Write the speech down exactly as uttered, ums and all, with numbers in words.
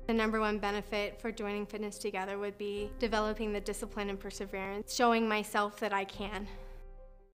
The number one benefit for joining Fitness Together would be developing the discipline and perseverance, showing myself that I can.